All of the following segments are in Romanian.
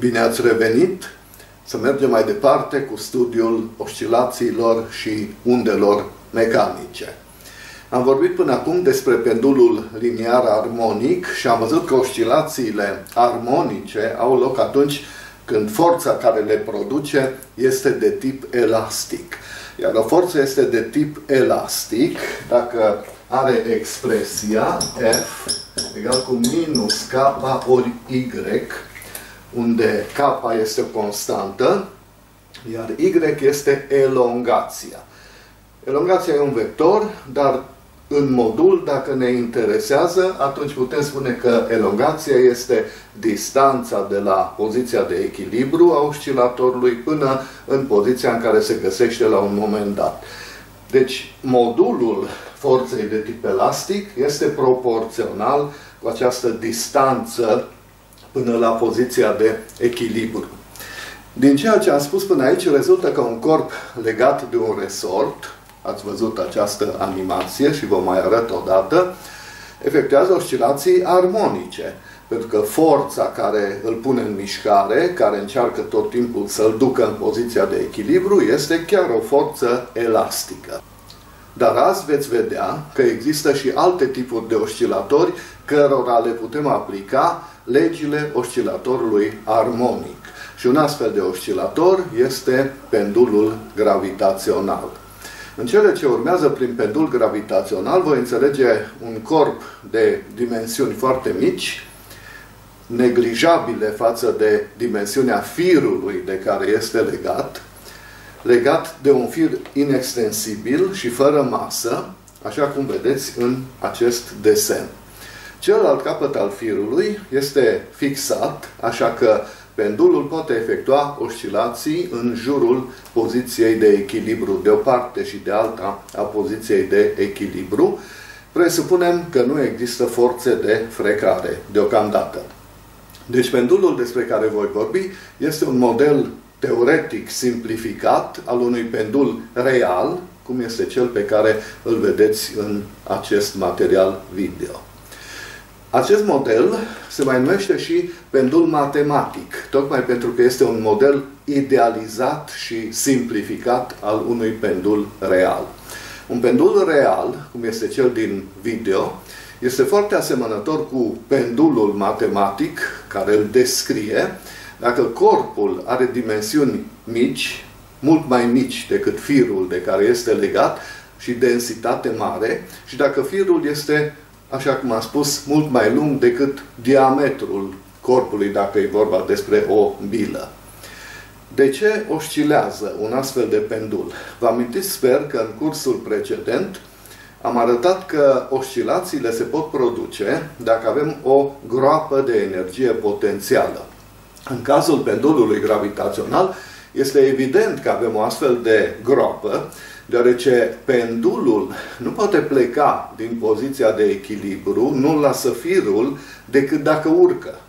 Bine ați revenit! Să mergem mai departe cu studiul oscilațiilor și undelor mecanice. Am vorbit până acum despre pendulul liniar armonic și am văzut că oscilațiile armonice au loc atunci când forța care le produce este de tip elastic. Iar o forță este de tip elastic dacă are expresia F egal cu minus K ori Y, unde K este o constantă, iar Y este elongația. Elongația e un vector, dar în modul, dacă ne interesează, atunci putem spune că elongația este distanța de la poziția de echilibru a oscilatorului până în poziția în care se găsește la un moment dat. Deci, modulul forței de tip elastic este proporțional cu această distanță până la poziția de echilibru. Din ceea ce am spus până aici, rezultă că un corp legat de un resort, ați văzut această animație și vă mai arăt o dată, efectuează oscilații armonice. Pentru că forța care îl pune în mișcare, care încearcă tot timpul să-l ducă în poziția de echilibru, este chiar o forță elastică. Dar azi veți vedea că există și alte tipuri de oscilatori cărora le putem aplica legile oscilatorului armonic. Și un astfel de oscilator este pendulul gravitațional. În cele ce urmează prin pendul gravitațional voi înțelege un corp de dimensiuni foarte mici, neglijabile față de dimensiunea firului de care este legat de un fir inextensibil și fără masă, așa cum vedeți în acest desen. Celălalt capăt al firului este fixat, așa că pendulul poate efectua oscilații în jurul poziției de echilibru de o parte și de alta a poziției de echilibru. Presupunem că nu există forțe de frecare deocamdată. Deci pendulul despre care voi vorbi este un model teoretic simplificat al unui pendul real, cum este cel pe care îl vedeți în acest material video. Acest model se mai numește și pendul matematic, tocmai pentru că este un model idealizat și simplificat al unui pendul real. Un pendul real, cum este cel din video, este foarte asemănător cu pendulul matematic care îl descrie, dacă corpul are dimensiuni mici, mult mai mici decât firul de care este legat și densitate mare, și dacă firul este, așa cum am spus, mult mai lung decât diametrul corpului, dacă e vorba despre o bilă. De ce oscilează un astfel de pendul? Vă amintiți, sper, că în cursul precedent am arătat că oscilațiile se pot produce dacă avem o groapă de energie potențială. În cazul pendulului gravitațional este evident că avem o astfel de groapă, deoarece pendulul nu poate pleca din poziția de echilibru, nu lasă firul, decât dacă urcă.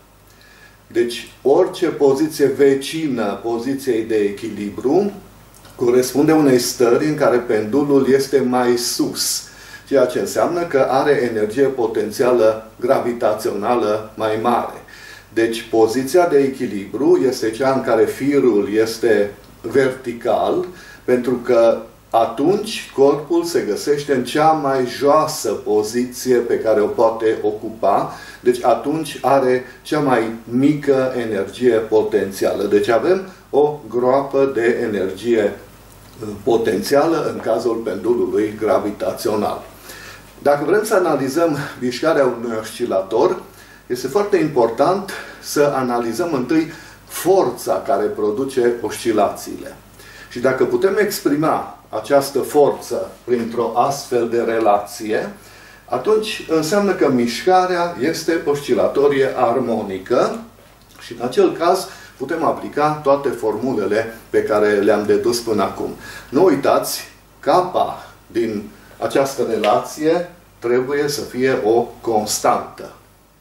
Deci, orice poziție vecină poziției de echilibru corespunde unei stări în care pendulul este mai sus, ceea ce înseamnă că are energie potențială gravitațională mai mare. Deci, poziția de echilibru este cea în care firul este vertical, pentru că atunci corpul se găsește în cea mai joasă poziție pe care o poate ocupa, deci atunci are cea mai mică energie potențială. Deci avem o groapă de energie potențială în cazul pendulului gravitațional. Dacă vrem să analizăm mișcarea unui oscilator, este foarte important să analizăm întâi forța care produce oscilațiile. Și dacă putem exprima această forță printr-o astfel de relație, atunci înseamnă că mișcarea este oscilatorie armonică și în acel caz putem aplica toate formulele pe care le-am dedus până acum. Nu uitați, K din această relație trebuie să fie o constantă.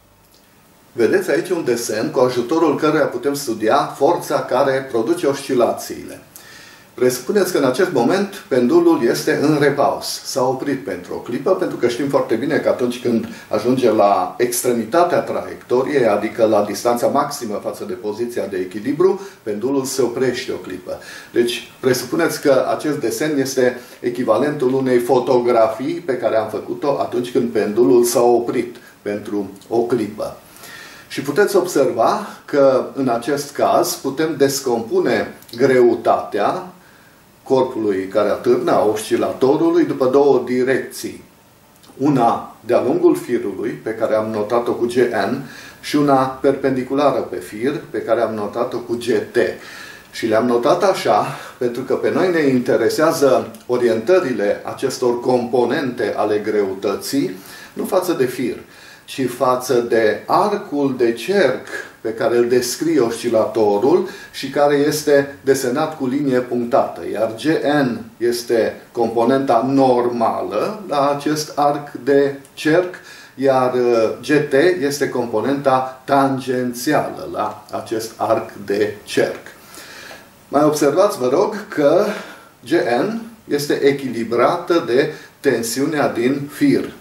Vedeți aici un desen cu ajutorul căruia putem studia forța care produce oscilațiile. Presupuneți că în acest moment pendulul este în repaus. S-a oprit pentru o clipă, pentru că știm foarte bine că atunci când ajunge la extremitatea traiectoriei, adică la distanța maximă față de poziția de echilibru, pendulul se oprește o clipă. Deci presupuneți că acest desen este echivalentul unei fotografii pe care am făcut-o atunci când pendulul s-a oprit pentru o clipă. Și puteți observa că în acest caz putem descompune greutatea corpului care atârnă, a oscilatorului, după două direcții. Una de-a lungul firului, pe care am notat-o cu Gn, și una perpendiculară pe fir, pe care am notat-o cu Gt. Și le-am notat așa, pentru că pe noi ne interesează orientările acestor componente ale greutății, nu față de fir, ci față de arcul de cerc pe care îl descrie oscilatorul și care este desenat cu linie punctată. Iar Gn este componenta normală la acest arc de cerc, iar Gt este componenta tangențială la acest arc de cerc. Mai observați, vă rog, că Gn este echilibrată de tensiunea din fir.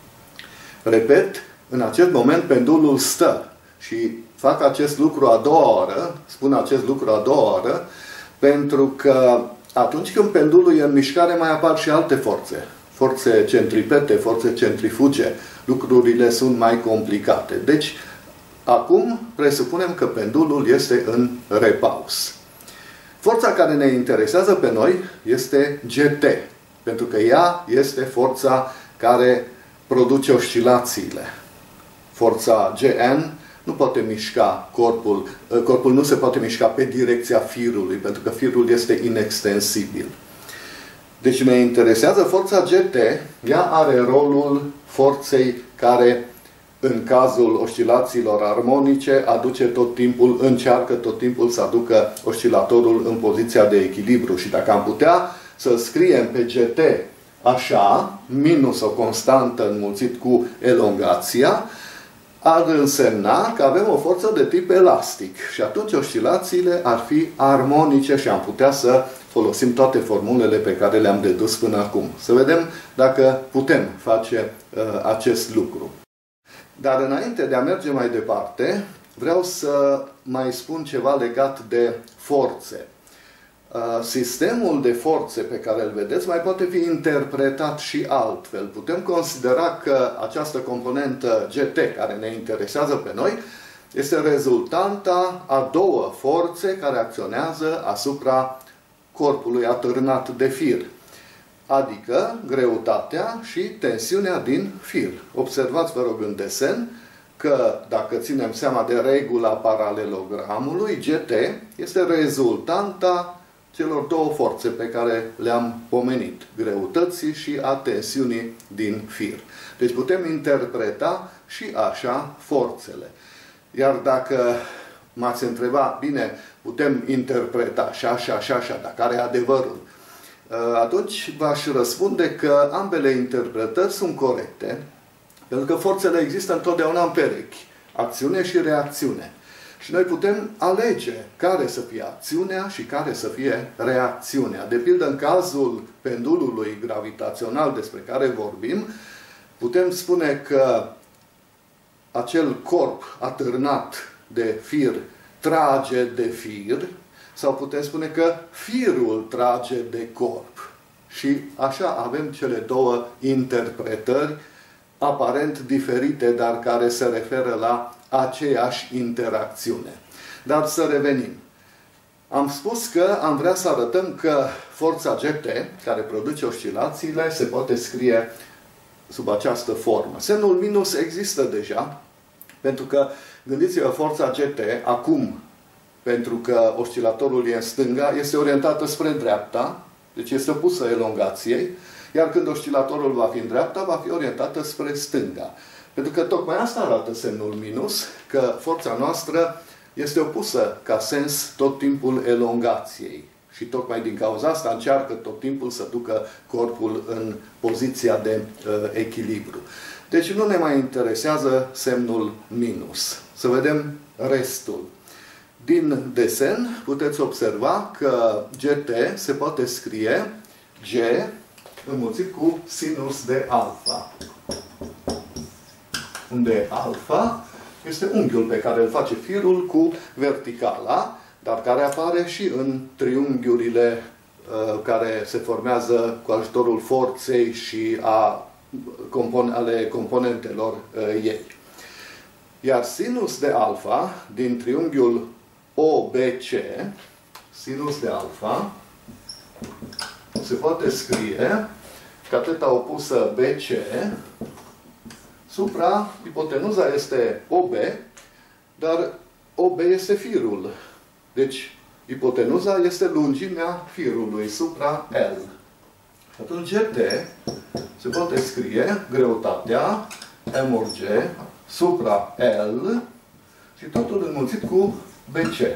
Repet, în acest moment pendulul stă și fac acest lucru a doua oară, spun acest lucru a doua oară, pentru că atunci când pendulul e în mișcare mai apar și alte forțe. Forțe centripete, forțe centrifuge, lucrurile sunt mai complicate. Deci, acum presupunem că pendulul este în repaus. Forța care ne interesează pe noi este Gt, pentru că ea este forța care produce oscilațiile. Forța Gn nu poate mișca corpul, corpul nu se poate mișca pe direcția firului, pentru că firul este inextensibil. Deci ne interesează forța Gt, ea are rolul forței care, în cazul oscilațiilor armonice, încearcă tot timpul să aducă oscilatorul în poziția de echilibru. Și dacă am putea să scriem pe Gt așa, minus o constantă înmulțit cu elongația, ar însemna că avem o forță de tip elastic. Și atunci oscilațiile ar fi armonice și am putea să folosim toate formulele pe care le-am dedus până acum. Să vedem dacă putem face acest lucru. Dar înainte de a merge mai departe, vreau să mai spun ceva legat de forțe. Sistemul de forțe pe care îl vedeți mai poate fi interpretat și altfel. Putem considera că această componentă Gt, care ne interesează pe noi, este rezultanta a două forțe care acționează asupra corpului atârnat de fir, adică greutatea și tensiunea din fir. Observați, vă rog, în desen că dacă ținem seama de regula paralelogramului, Gt este rezultanta celor două forțe pe care le-am pomenit, greutății și a tensiunii din fir. Deci putem interpreta și așa forțele. Iar dacă m-ați întrebat, bine, putem interpreta și așa, dar care e adevărul? Atunci v-aș răspunde că ambele interpretări sunt corecte, pentru că forțele există întotdeauna în perechi, acțiune și reacțiune. Și noi putem alege care să fie acțiunea și care să fie reacțiunea. De pildă, în cazul pendulului gravitațional despre care vorbim, putem spune că acel corp atârnat de fir trage de fir, sau putem spune că firul trage de corp. Și așa avem cele două interpretări aparent diferite, dar care se referă la aceeași interacțiune. Dar să revenim. Am spus că am vrea să arătăm că forța Gt, care produce oscilațiile, se poate scrie sub această formă. Semnul minus există deja, pentru că, gândiți-vă, forța Gt, acum, pentru că oscilatorul e în stânga, este orientată spre dreapta, deci este opusă elongației, iar când oscilatorul va fi în dreapta, va fi orientată spre stânga. Pentru că tocmai asta arată semnul minus, că forța noastră este opusă ca sens tot timpul elongației. Și tocmai din cauza asta încearcă tot timpul să ducă corpul în poziția de echilibru. Deci nu ne mai interesează semnul minus. Să vedem restul. Din desen puteți observa că GT se poate scrie G înmulțit cu sinus de alfa. Unde alfa este unghiul pe care îl face firul cu verticala, dar care apare și în triunghiurile care se formează cu ajutorul forței și ale componentelor ei. Iar sinus de alfa din triunghiul OBC, sinus de alfa, se poate scrie cateta opusă BC supra, ipotenuza este OB, dar OB este firul. Deci, ipotenuza este lungimea firului supra L. Atunci GT se poate scrie greutatea M ori G supra L și totul înmulțit cu BC.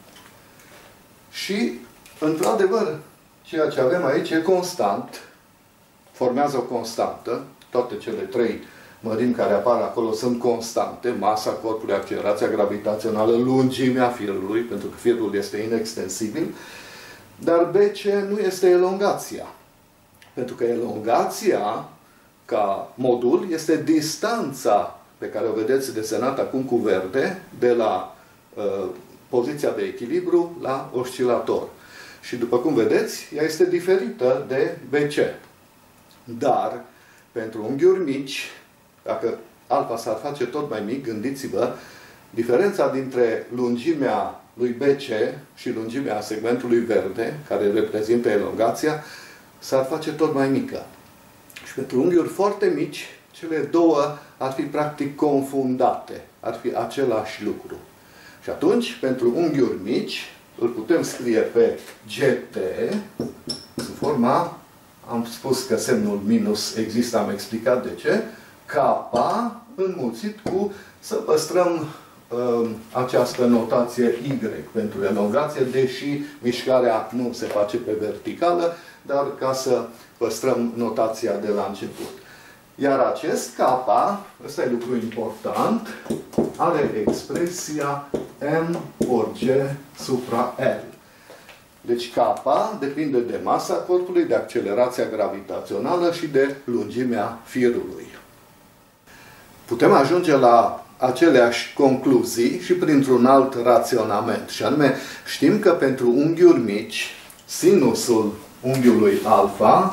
Și, într-adevăr, ceea ce avem aici e constant, formează o constantă, toate cele trei mărimi care apar acolo sunt constante, masa corpului, accelerația gravitațională, lungimea firului, pentru că firul este inextensibil, dar BC nu este elongația. Pentru că elongația, ca modul, este distanța pe care o vedeți desenată acum cu verde, de la poziția de echilibru la oscilator. Și după cum vedeți, ea este diferită de BC. Dar, pentru unghiuri mici, dacă alfa s-ar face tot mai mic, gândiți-vă, diferența dintre lungimea lui BC și lungimea segmentului verde, care reprezintă elongația, s-ar face tot mai mică. Și pentru unghiuri foarte mici, cele două ar fi practic confundate. Ar fi același lucru. Și atunci, pentru unghiuri mici, îl putem scrie pe GT sub forma, am spus că semnul minus există, am explicat de ce, kappa înmulțit cu, să păstrăm această notație Y pentru elongație, deși mișcarea nu se face pe verticală, dar ca să păstrăm notația de la început. Iar acest kappa, ăsta e lucru important, are expresia M ori G supra L. Deci kappa depinde de masa corpului, de accelerația gravitațională și de lungimea firului. Putem ajunge la aceleași concluzii și printr-un alt raționament. Și anume, știm că pentru unghiuri mici, sinusul unghiului alfa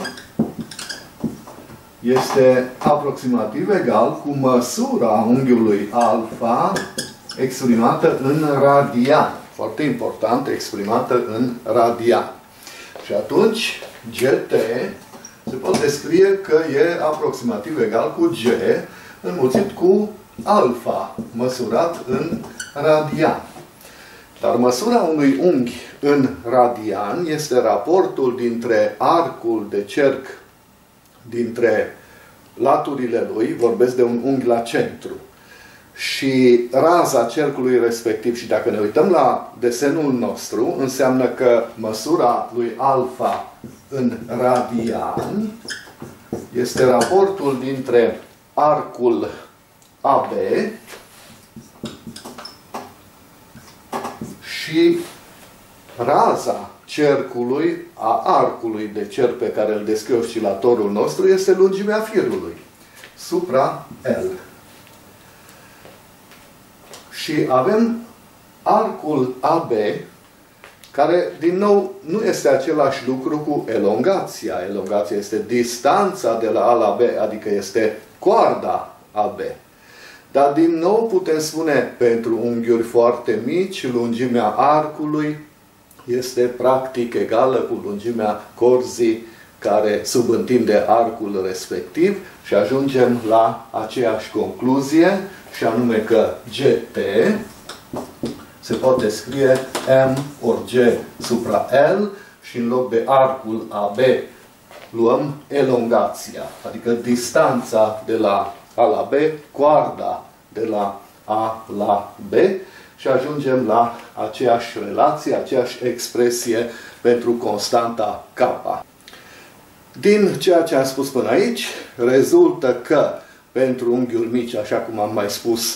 este aproximativ egal cu măsura unghiului alfa exprimată în radian. Foarte important, exprimată în radian. Și atunci, GT se poate scrie că e aproximativ egal cu G înmulțit cu alfa, măsurat în radian. Dar măsura unui unghi în radian este raportul dintre arcul de cerc dintre laturile lui, vorbesc de un unghi la centru, și raza cercului respectiv. Și dacă ne uităm la desenul nostru, înseamnă că măsura lui alfa în radiani este raportul dintre arcul AB și raza cercului, a arcului de cerc pe care îl descrie oscilatorul nostru, este lungimea firului, supra L. Și avem arcul AB, care, din nou, nu este același lucru cu elongația. Elongația este distanța de la A la B, adică este coarda AB. Dar, din nou, putem spune, pentru unghiuri foarte mici, lungimea arcului este practic egală cu lungimea corzii care subîntinde arcul respectiv și ajungem la aceeași concluzie, și anume că GT se poate scrie M ori G supra L și în loc de arcul AB luăm elongația, adică distanța de la A la B, coarda de la A la B, și ajungem la aceeași relație, aceeași expresie pentru constanta kappa. Din ceea ce am spus până aici, rezultă că pentru unghiuri mici, așa cum am mai spus,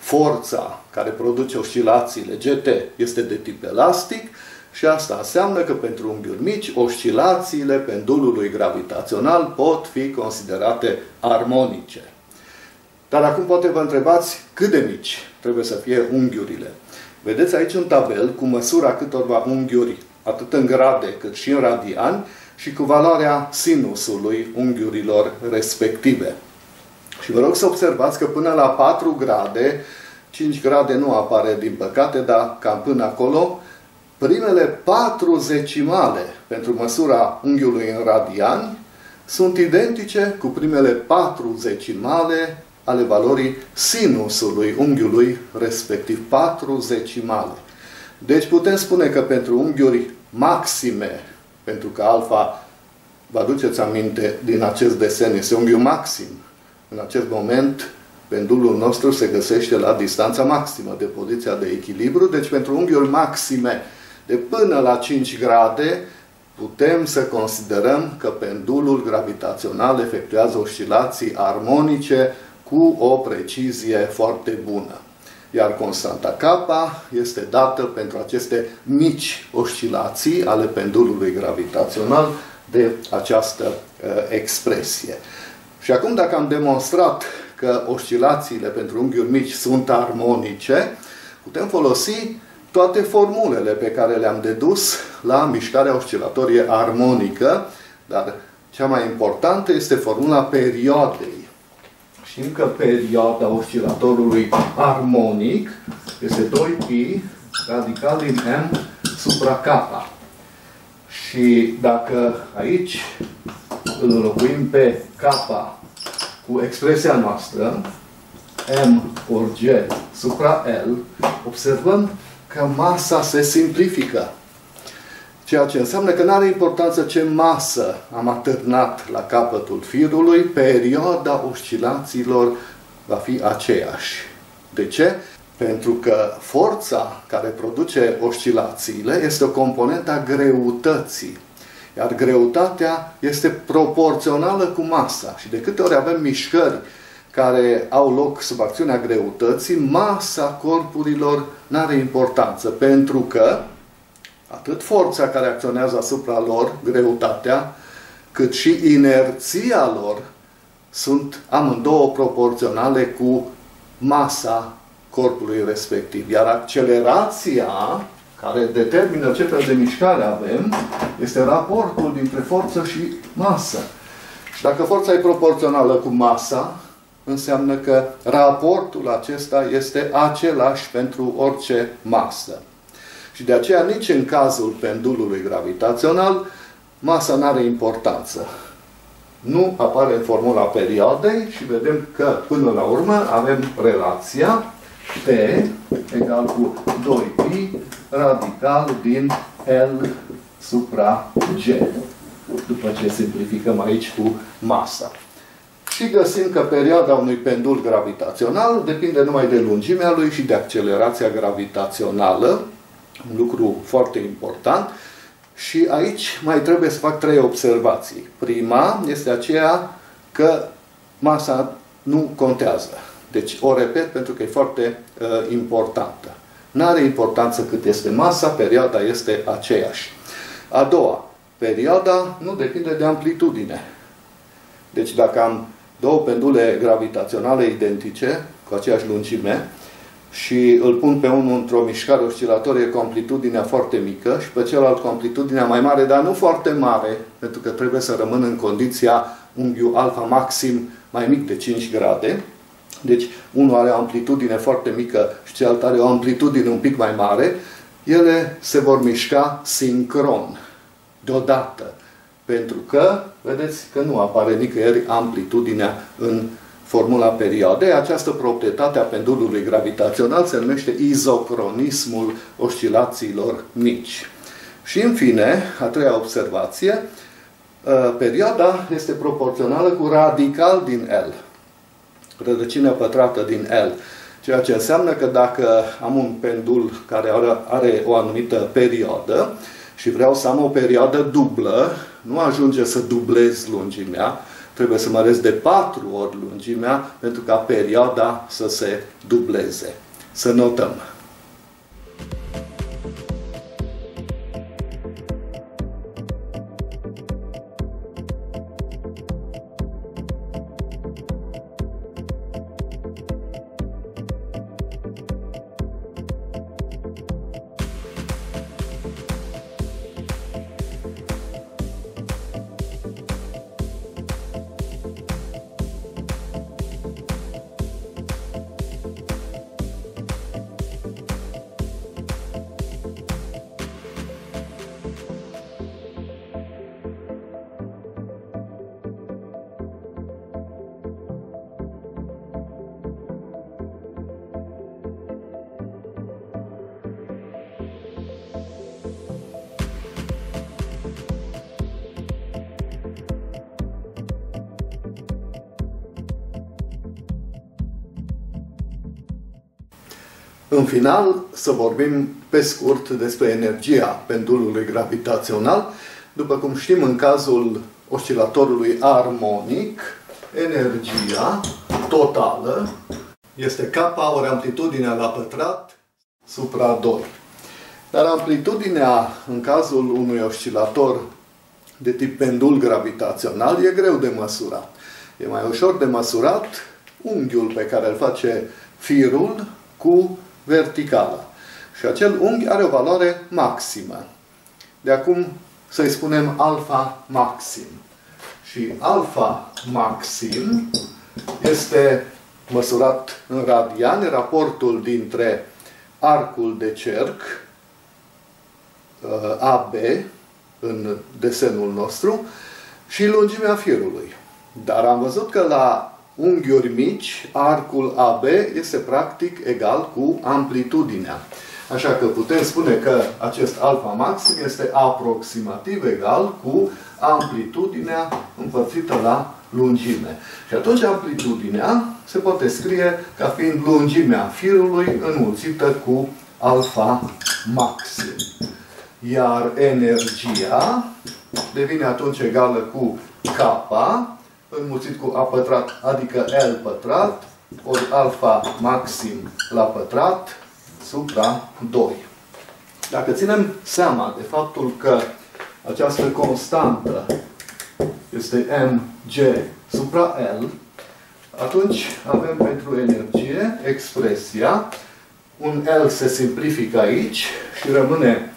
forța care produce oscilațiile GT este de tip elastic și asta înseamnă că pentru unghiuri mici, oscilațiile pendulului gravitațional pot fi considerate armonice. Dar acum poate vă întrebați cât de mici trebuie să fie unghiurile. Vedeți aici un tabel cu măsura câtorva unghiuri, atât în grade cât și în radiani, și cu valoarea sinusului unghiurilor respective. Și vă rog să observați că până la 4 grade, 5 grade nu apare din păcate, dar cam până acolo, primele 4 zecimale pentru măsura unghiului în radiani sunt identice cu primele 4 zecimale ale valorii sinusului unghiului respectiv. 4 zecimale. Deci putem spune că pentru unghiuri maxime, pentru că alfa, vă aduceți aminte din acest desen, este unghiul maxim. În acest moment, pendulul nostru se găsește la distanța maximă de poziția de echilibru. Deci pentru unghiuri maxime de până la 5 grade, putem să considerăm că pendulul gravitațional efectuează oscilații armonice cu o precizie foarte bună. Iar constanta K este dată pentru aceste mici oscilații ale pendulului gravitațional de această expresie. Și acum, dacă am demonstrat că oscilațiile pentru unghiuri mici sunt armonice, putem folosi toate formulele pe care le-am dedus la mișcarea oscilatorie armonică, dar cea mai importantă este formula periodei. Știm că perioada oscilatorului armonic este 2π radical din M supra K. Și dacă aici îl înlocuim pe K cu expresia noastră, M ori G supra L, observăm că masa se simplifică. Ceea ce înseamnă că nu are importanță ce masă am atârnat la capătul firului, perioada oscilațiilor va fi aceeași. De ce? Pentru că forța care produce oscilațiile este o componentă a greutății. Iar greutatea este proporțională cu masa. Și de câte ori avem mișcări care au loc sub acțiunea greutății, masa corpurilor nu are importanță. Pentru că atât forța care acționează asupra lor, greutatea, cât și inerția lor sunt amândouă proporționale cu masa corpului respectiv. Iar accelerația care determină ce fel de mișcare avem este raportul dintre forță și masă. Și dacă forța e proporțională cu masa, înseamnă că raportul acesta este același pentru orice masă. Și de aceea nici în cazul pendulului gravitațional masa nu are importanță. Nu apare în formula perioadei și vedem că până la urmă avem relația T egal cu 2π radical din L supra G. După ce simplificăm aici cu masa. Și găsim că perioada unui pendul gravitațional depinde numai de lungimea lui și de accelerația gravitațională. Un lucru foarte important. Și aici mai trebuie să fac 3 observații. Prima este aceea că masa nu contează. Deci o repet pentru că e foarte importantă. Nu are importanță cât este masa, perioada este aceeași. A doua, perioada nu depinde de amplitudine. Deci dacă am două pendule gravitaționale identice, cu aceeași lungime, și îl pun pe unul într-o mișcare oscilatorie cu amplitudinea foarte mică și pe celălalt cu amplitudinea mai mare, dar nu foarte mare, pentru că trebuie să rămân în condiția unghiul alfa maxim mai mic de 5 grade. Deci unul are o amplitudine foarte mică și celălalt are o amplitudine un pic mai mare. Ele se vor mișca sincron, deodată. Pentru că, vedeți că nu apare nicăieri amplitudinea în formula perioadei. Această proprietate a pendulului gravitațional se numește izocronismul oscilațiilor mici. Și în fine, a treia observație, perioada este proporțională cu radical din L. Rădăcina pătrată din L. Ceea ce înseamnă că dacă am un pendul care are o anumită perioadă și vreau să am o perioadă dublă, nu ajunge să dublez lungimea, trebuie să măresc de 4 ori lungimea pentru ca perioada să se dubleze. Să notăm. În final, să vorbim pe scurt despre energia pendulului gravitațional. După cum știm, în cazul oscilatorului armonic, energia totală este kappa ori amplitudinea la pătrat supra 2. Dar amplitudinea, în cazul unui oscilator de tip pendul gravitațional, e greu de măsurat. E mai ușor de măsurat unghiul pe care îl face firul cu verticala. Și acel unghi are o valoare maximă. De acum să-i spunem alfa maxim. Și alfa maxim este măsurat în radiani, raportul dintre arcul de cerc AB în desenul nostru și lungimea firului. Dar am văzut că la unghiuri mici, arcul AB este practic egal cu amplitudinea. Așa că putem spune că acest alfa maxim este aproximativ egal cu amplitudinea împărțită la lungime. Și atunci amplitudinea se poate scrie ca fiind lungimea firului înmulțită cu alfa maxim. Iar energia devine atunci egală cu kappa înmulțit cu a pătrat, adică L pătrat, ori alfa maxim la pătrat, supra 2. Dacă ținem seama de faptul că această constantă este mg supra L, atunci avem pentru energie expresia, un L se simplifică aici și rămâne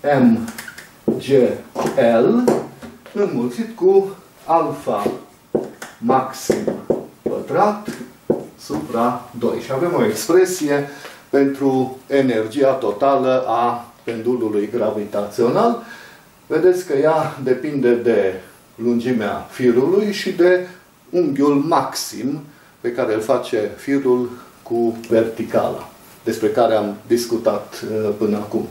mgl înmulțit cu alfa maxim pătrat supra 2. Și avem o expresie pentru energia totală a pendulului gravitațional. Vedeți că ea depinde de lungimea firului și de unghiul maxim pe care îl face firul cu verticala, despre care am discutat până acum.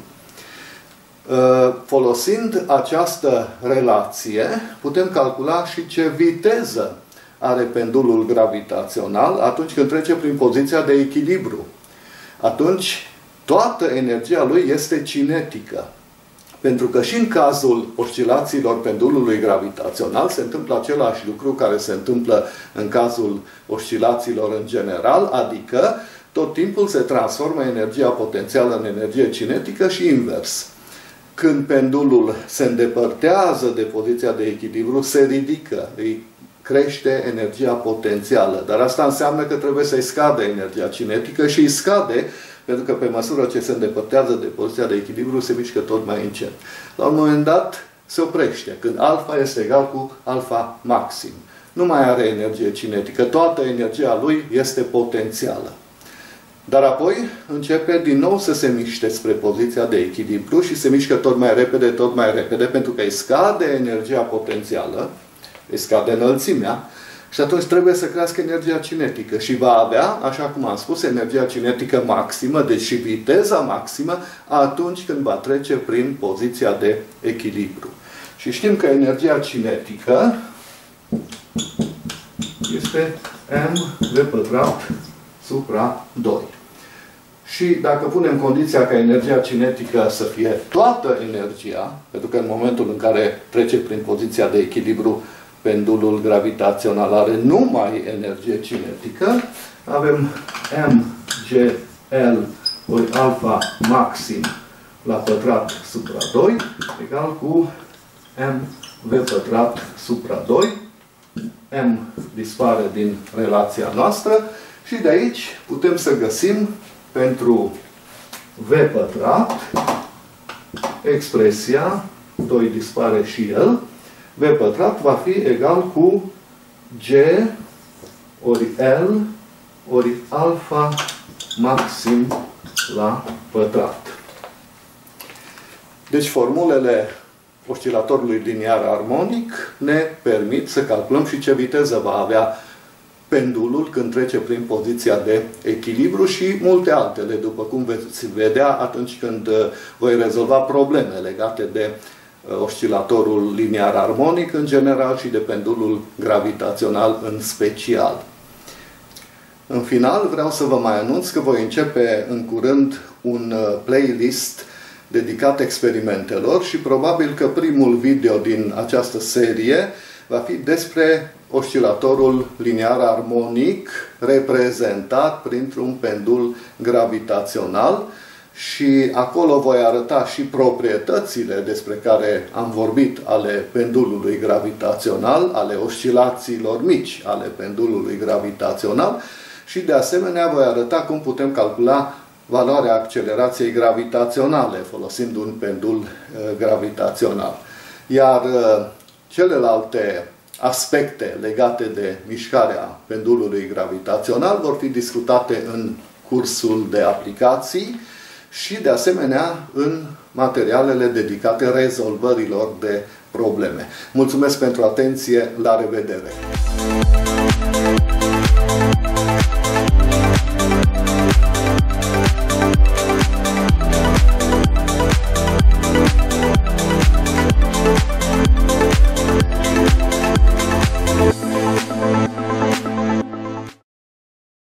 Folosind această relație, putem calcula și ce viteză are pendulul gravitațional atunci când trece prin poziția de echilibru. Atunci, toată energia lui este cinetică. Pentru că și în cazul oscilațiilor pendulului gravitațional se întâmplă același lucru care se întâmplă în cazul oscilațiilor în general, adică tot timpul se transformă energia potențială în energie cinetică și invers. Când pendulul se îndepărtează de poziția de echilibru, se ridică, îi crește energia potențială. Dar asta înseamnă că trebuie să-i scadă energia cinetică și îi scade pentru că pe măsură ce se îndepărtează de poziția de echilibru, se mișcă tot mai încet. La un moment dat se oprește, când alfa este egal cu alfa maxim. Nu mai are energie cinetică, toată energia lui este potențială. Dar apoi începe din nou să se miște spre poziția de echilibru și se mișcă tot mai repede, pentru că îi scade energia potențială, îi scade înălțimea, și atunci trebuie să crească energia cinetică și va avea, așa cum am spus, energia cinetică maximă, deci și viteza maximă, atunci când va trece prin poziția de echilibru. Și știm că energia cinetică este m² supra 2. Și dacă punem condiția ca energia cinetică să fie toată energia, pentru că în momentul în care trece prin poziția de echilibru, pendulul gravitațional are numai energie cinetică, avem mgl ori alfa maxim la pătrat supra 2 egal cu mv pătrat supra 2. M dispare din relația noastră și de aici putem să găsim pentru V pătrat expresia, 2 dispare și el, V pătrat va fi egal cu G ori L ori alfa maxim la pătrat. Deci formulele oscilatorului liniar armonic ne permit să calculăm și ce viteză va avea pendulul când trece prin poziția de echilibru și multe altele, după cum veți vedea atunci când voi rezolva probleme legate de oscilatorul liniar armonic în general și de pendulul gravitațional în special. În final, vreau să vă mai anunț că voi începe în curând un playlist dedicat experimentelor și probabil că primul video din această serie va fi despre oscilatorul liniar armonic reprezentat printr-un pendul gravitațional și acolo voi arăta și proprietățile despre care am vorbit ale pendulului gravitațional, ale oscilațiilor mici ale pendulului gravitațional și de asemenea voi arăta cum putem calcula valoarea accelerației gravitaționale folosind un pendul gravitațional. Iar celelalte aspecte legate de mișcarea pendulului gravitațional vor fi discutate în cursul de aplicații și de asemenea în materialele dedicate rezolvărilor de probleme. Mulțumesc pentru atenție, la revedere!